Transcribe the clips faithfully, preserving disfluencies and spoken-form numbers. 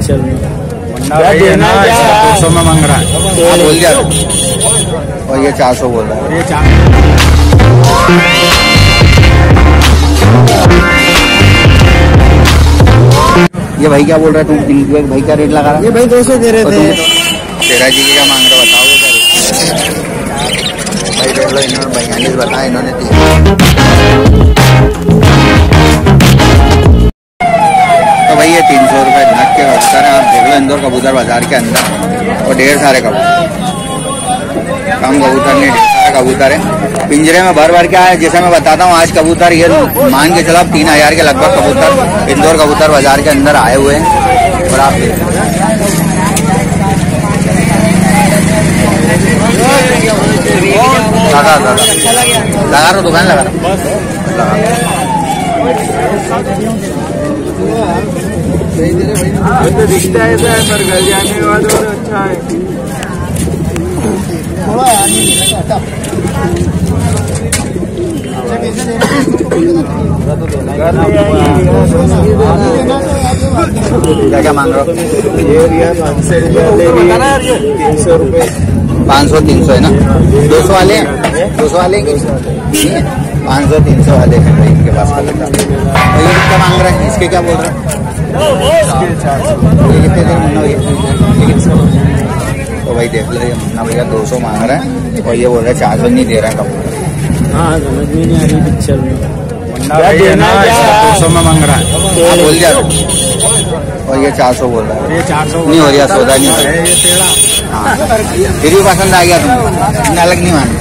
Picture में दो सौ में मांग रहा है, बोल दिया। और ये चार सौ बोल रहा है। ये चार ये भाई क्या बोल रहा है तुम? भाई क्या रेट लगा रहा है? ये भाई दो सौ दे रहे थे। तेरा जी क्या मांग रहा बताओ भाई? देख लो, इन्होंने बयालीस बताया, इन्होंने तो भाई ये तीन सौ रुपये नग के कबूतर है। आप देख लो इंदौर कबूतर बाजार के अंदर, और ढेर सारे कबूतर, कम कबूतर नहीं, ढेर सारे कबूतर है पिंजरे में भर भर के आए। जैसे मैं बताता हूँ, आज कबूतर ये मान के चलो आप तीन हजार के लगभग कबूतर इंदौर कबूतर बाजार के अंदर आए हुए हैं। और आप देख लगा लगा लगा रहा दुकान लगा रहा तो दिखता है पर घर जाने के बाद और अच्छा है। क्या क्या मांग रहा हो? तीन सौ रुपये, पाँच सौ तीन सौ है ना? दो सौ वाले दो सौ वाले पाँच सौ तीन सौ वाले हैं भाई इनके पास। ये कितना मांग रहा है? इसके क्या बोल रहा है? ये कितने देर मुन्ना भैया? तो भाई देख लो, ये मुन्ना भैया दो सौ मांग रहा है और ये बोल रहा है चार सौ नहीं दे रहा है कबूतर। हाँ समझ में नहीं आ रही पिक्चर में। दो सौ में मांग रहा है, बोल दिया। और ये चार सौ बोल रहा है। ये चार सौ नहीं हो रहा, सौदा नहीं हो रहा। हाँ फिर भी पसंद आ गया तुमको, अलग नहीं मान।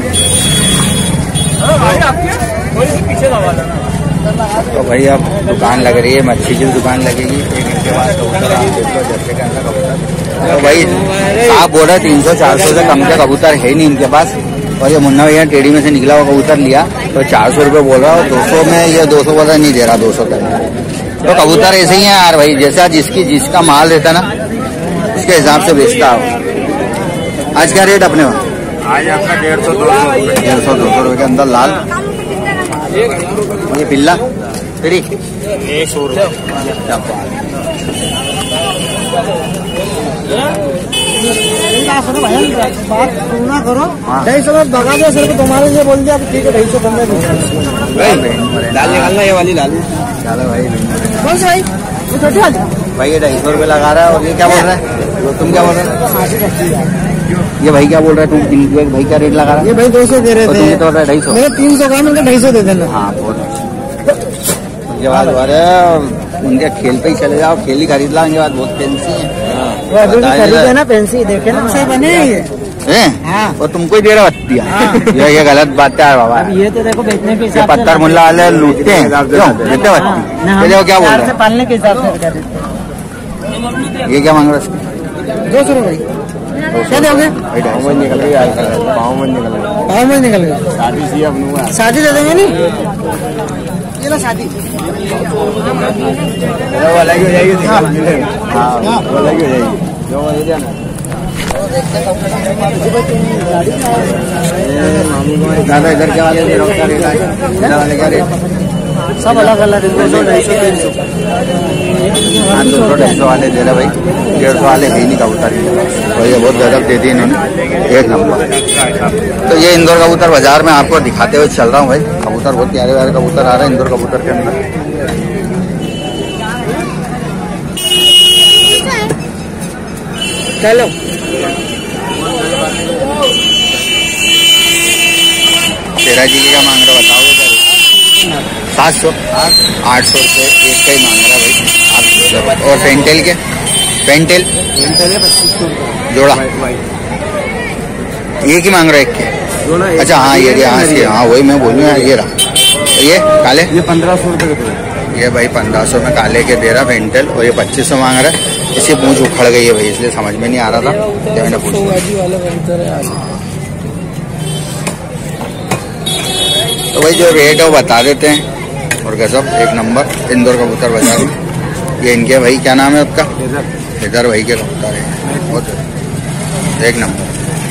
तो भाई अब दुकान लग रही है, मच्छी की दुकान लगेगी एक इनके बाद कबूतर आप देख लो जैसे के अंदर कबूतर। तो भाई साहब बोल रहे तीन सौ चार सौ से कम के कबूतर है नहीं इनके पास। और ये मुन्ना भैया टेढ़ी में से निकला हुआ कबूतर लिया तो चार सौ रुपये बोल रहा है। दो सौ में ये दो सौ वाला नहीं दे रहा, दो सौ तक। तो कबूतर ऐसे ही है यार भाई, जैसे आज जिसकी जिसका माल रहता ना उसके हिसाब से बेचता हो। आज क्या रेट अपने वहाँ? आज आपका डेढ़ सौ दो सौ डेढ़ सौ दो सौ रुपये के अंदर लाल। ये बिल्ला तेरी सौ रुपये बात पूरा करो। ढाई सौ में भगा दो सर को, तुम्हारे लिए बोल दिया ठीक है ढाई सौ कम दाल निकालना, ये वाली लाल चलो भाई। कौन सा भाई? ये छोटी वाली भाई ये ढाई सौ रुपये लगा रहा है। और ये क्या बोल रहा है? तुम क्या बोल रहे हो? ये भाई क्या बोल रहा है तुम? भाई क्या रेट लगा रहा है? ये भाई दो सौ दे रहे थे, तो ढाई सौ मेरे तीन सौ का, मैंने ढाई सौ दे देना। हाँ उनके बाद उनके खेल पे ही चले जाओ, खेल ही खरीद ला। उनके बाद बहुत फैंसी है ना, फैंसी देखे ना से बने है। और तुमको ही दे रहा दिया। ये ये गलत बात है बाबा। ये तो देखो बेचने के हिसाब से पत्थर मुल्ला वाले लूटते हैं, देते बत्ती। क्या बोल रहे हैं? पालने के हिसाब से। ये क्या मांग रहा है? दो सौ रुपये क्या दोगे? पाँव में निकल गई, पाँव में निकल गई, पाँव में निकल गई। शादी सी अब शादी दे देंगे नहीं, ये ना शादी वो अलग हो जाएगी। हाँ वो अलग हो जाएगी जो दादा। इधर क्या वाले दे रहा वाले क्या रेट? सब अलग अलग है, दो सौ ढाई सौ तीन सौ। हाँ दो सौ ढाई सौ वाले दे रहे भाई, डेढ़ सौ वाले है नहीं कबूतर। और ये बहुत गजब दे दी इन्होंने, एक नंबर। तो ये इंदौर कबूतर बाजार में आपको दिखाते हुए चल रहा हूँ भाई। कबूतर बहुत प्यारे प्यारे कबूतर आ रहे हैं इंदौर कबूतर के अंदर। चलो तेरह जी का मांग रहा बताओ? सात सौ आठ सौ रुपये एक का ही मांग रहा भाई आप। और पेंटेल के पेंटेल जोड़ा एक ही मांग रहा है एक के? अच्छा हाँ ये यहाँ से, हाँ वही मैं बोलूँ ये रहा। ये काले ये पंद्रह सौ रुपये का, ये भाई पंद्रह सौ में काले के दे रहा पेंटेल। और ये पच्चीस सौ मांग रहा है। इसकी पूंछ उखड़ गई है भाई, इसलिए समझ में नहीं आ रहा था क्या मैंने पूछा। तो भाई जो रेट है वो बता देते हैं। और गजब एक नंबर इंदौर कबूतर बाजार में। ये इनके भाई क्या नाम है आपका? इधर भाई के कबूतर है, बहुत एक नंबर,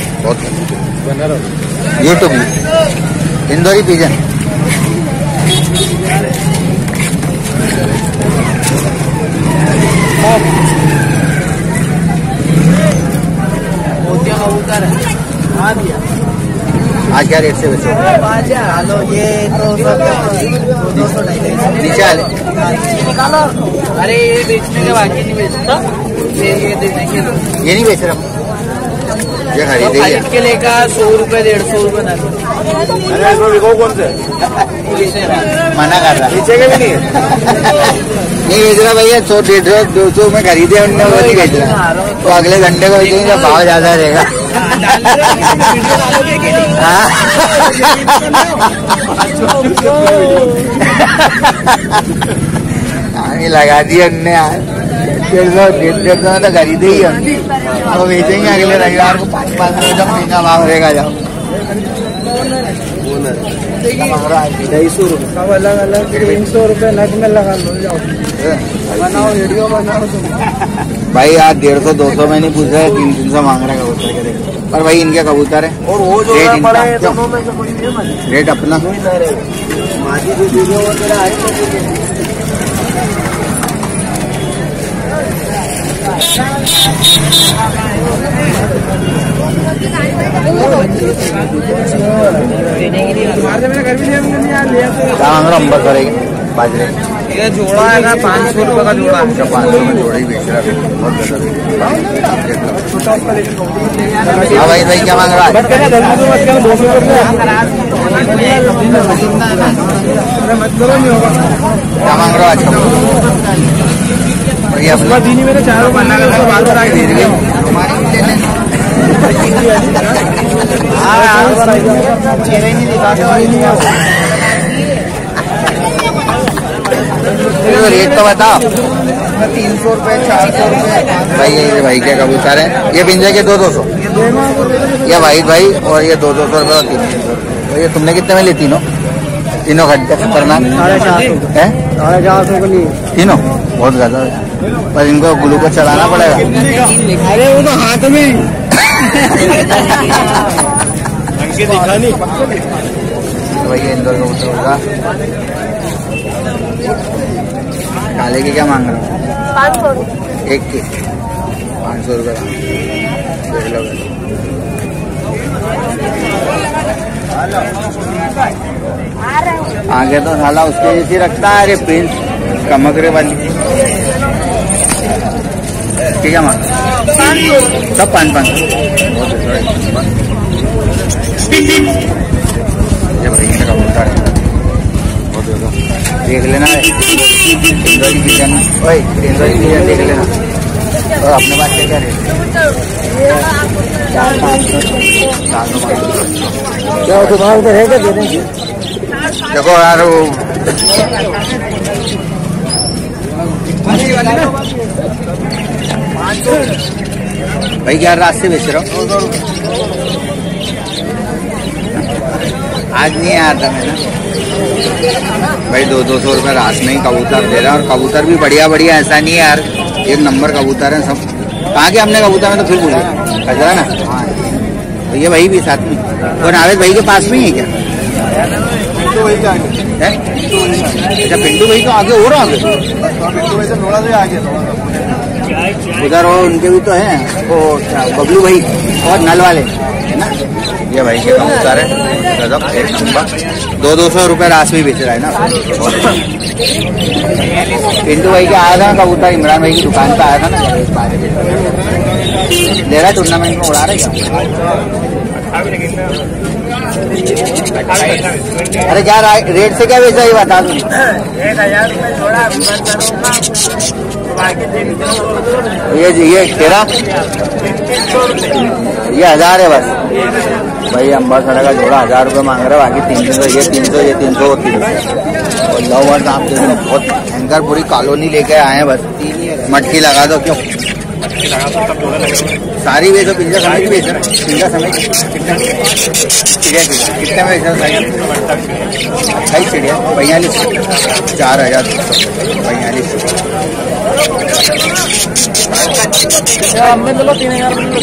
बहुत यूट्यूब में इंदौरी पिजन। आज क्या रेट से बेचो? हेलो ये तो दो सौ ढाई नीचे आले। निकालो। अरे ये बेचने के बाकी नहीं बेचता, ये ये देने के ये नहीं बेच रहा, ये खरीदे ही के लेकर सौ रुपए डेढ़ सौ रुपए ना। अरे इसमें बिको कौन से? मना कर रहा नीचे के भी नहीं है। नहीं बेच रहा भैया, सौ डेढ़ सौ दो सौ में खरीदे उनने, वो नहीं बेच रहा। तो अगले घंटे को बेचेंगे जब भाव ज्यादा रहेगा। हाँ लगा दिया उनने यार, डेढ़ सौ डेढ़ डेढ़ सौ में तो खरीदे ही हम, तो बेचेंगे अगले रविवार को पाँच पाँच सौ जब महंगा भाव रहेगा। जाओ ढाई सौ रुपये सब अलग अलग तीन सौ रुपये नग में लगा लो। जाओ बनाओ वीडियो बनाओ तुम। भाई आज डेढ़ सौ दो सौ में नहीं पूछ रहे, तीन तीन सौ मांग रहे कबूतर के। देखो पर भाई इनके कबूतर है और वो जो रेट है इनका बड़े क्यों? दोनों में से कोई नहीं है। रेट अपना माझी जो वीडियो वगैरह आई क्या मांग रहा अंबर करेगी बाजरे? ये जोड़ा है ना पाँच सौ रुपये का जोड़ा। अच्छा पाँच सौ में जोड़ा ही बेच रहा है, बहुत गलत। हाँ भाई भाई क्या मांग रहा है? क्या मांग रहा है अच्छा? भैया अपना दीनी मेरे चारों बनना का बात करा के दे दिए। चेहरे नहीं दिखाते। रेट तो बताओ। तीन सौ रुपये चार सौ रुपये भाई ये भाई क्या कबूतर है, ये पिंजरे के दो दो सौ, ये वाइट भाई और ये दो दो सौ रुपये और तीन तीन सौ। तो ये तुमने कितने में ली तीनों? तीनों खरीदे खतरनाक साढ़े चार सौ है, साढ़े चार सौ के लिए तीनों बहुत ज्यादा है। पर इनको ग्लूकोज चलाना पड़ेगा। अरे वो तो हाथ में दिखा नहीं। भैया इंदौर कबूतर होगा। काले के क्या मांग रहे हो? पाँच सौ रुपये एक के पाँच सौ रुपये देख लो। आगे तो साला उसके जैसी रखता है। अरे प्रिंस कमकरे वाली क्या मांग? सब पाँच पाँच देख लेना है। इंदौर की किचन भाई, इंदौर की किचन देख लेना। और अपने पास क्या क्या रेट? चार पाँच सौ चार सौ पाँच सौ। क्या दुकान पे है क्या दे देंगे? देखो यार वो भाई क्या रात से बेच रहा हूँ? आज नहीं आया था मैं ना भाई। दो दो सौ रुपये रात में ही कबूतर दे रहा है, और कबूतर भी बढ़िया बढ़िया, ऐसा नहीं है यार एक नंबर कबूतर है सब। कहाँ के हमने कबूतर में तो फिर बोले खजरा ना। हाँ तो ये भाई भी साथ में, और नावेद भाई के पास में ही है क्या? है अच्छा पिंटू भाई तो आगे हो रहा आगे उधर, और उनके भी तो हैं वो बबलू भाई और नल वाले है ना। ये भाई के कबूतर है गजब एक नंबर। दो दो सौ रुपये रास में बेच रहा है ना। पिंटू भाई के आया था ना कबूतर, इमरान भाई की दुकान पे आया था ना, ले रहा टूर्नामेंट में उड़ा रहे क्या? अरे क्या रेट से क्या बेचा ये बता दो। एक हजार रुपये जोड़ा ये ये तेरा ये हजार है बस भाई। अम्बा सड़ा का जोड़ा हजार रुपये मांग रहा है, बाकी तीन तीन सौ ये तीन सौ ये तीन सौ और तीन सौ। और लवर आप देखो बहुत भयंकर पूरी कॉलोनी लेके आए हैं बस। मटकी लगा दो क्यों सारी बेचो, पिंजा समेत बेच रहे हैं। पिंजा समेत कितने चिड़िया कितने में बेच रहे हैं? सही चिड़िया बयालीस चार हजार बयालीस। हमने चलो तीन हजार।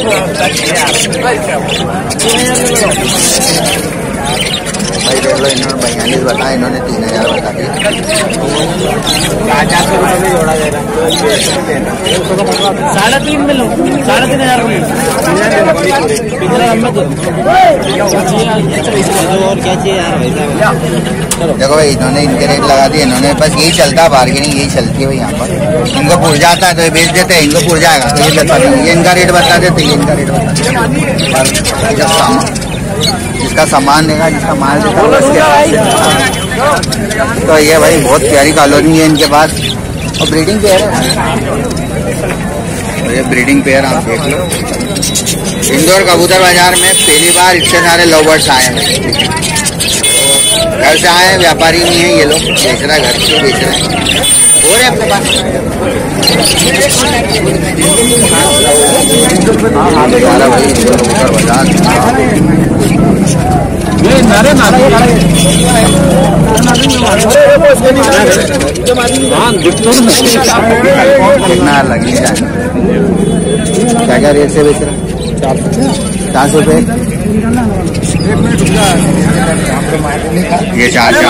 भाई देख लो, इन्होंने बयालीस बताया, इन्होंने तीन हजार बता दिया। चार सौ रुपये में जोड़ा दे रहा साढ़े तीन में लो, साढ़े तीन हजार और क्या चाहिए यार। देखो भाई इन्होंने इनके रेट लगा दिए, इन्होंने बस यही चलता है, बार्गेनिंग यही चलती है भाई यहाँ पर। इनको पुर जाता है तो ये बेच देते हैं, इनको पुर जाएगा तो ये बता देंगे, ये इनका रेट बता देते, ये इनका रेट बता देते। जिसका सामान देगा, जिसका माल देगा, तो ये भाई बहुत प्यारी कॉलोनी है इनके पास। और ब्रीडिंग पेयर है, तो ये ब्रीडिंग पेयर आप देख लो। इंदौर कबूतर बाजार में पहली बार इतने सारे लव बर्ड्स आए हैं। घर से आए हैं, व्यापारी नहीं है ये लोग, बेच रहा है, घर से बेच रहे हैं। हो रहे अपने पास भाई इंदौर कबूतर बाजार। कितना लगी जाए, क्या क्या रेट से बेच रहा है? चार सौ रुपये ये चार चार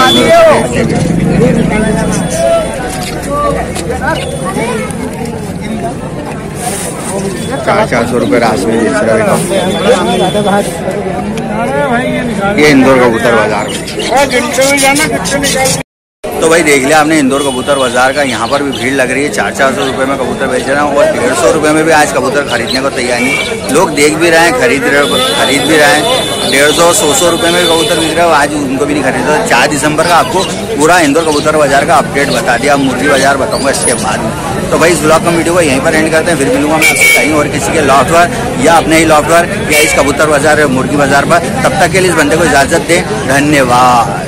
चार चार सौ रुपये रात में बेच रहा है ये इंदौर कबूतर बाजार में। तो भाई देख लिया आपने इंदौर कबूतर बाजार का, यहाँ पर भी भीड़ लग रही है। चार चार सौ रुपये में कबूतर बेच रहे हैं और डेढ़ सौ रुपये में भी आज कबूतर खरीदने को तैयार नहीं। लोग देख भी रहे हैं, खरीद रहे खरीद भी रहे हैं। डेढ़ सौ सौ सौ रुपये में कबूतर बिक रहे हो, आज उनको भी नहीं खरीदा। चार दिसंबर का आपको पूरा इंदौर कबूतर बाजार का अपडेट बता दिया। मुर्गी बाजार बताऊंगा इसके बाद में। तो भाई इस ब्लॉग का वीडियो को यहीं पर एंड करते हैं, फिर मिलूंगा मैं आपसे कहीं और किसी के लॉफ्ट पर या अपने ही लॉफ्ट पर या इस कबूतर बाजार मुर्गी बाजार पर। तब तक के लिए इस बंदे को इजाजत दें, धन्यवाद।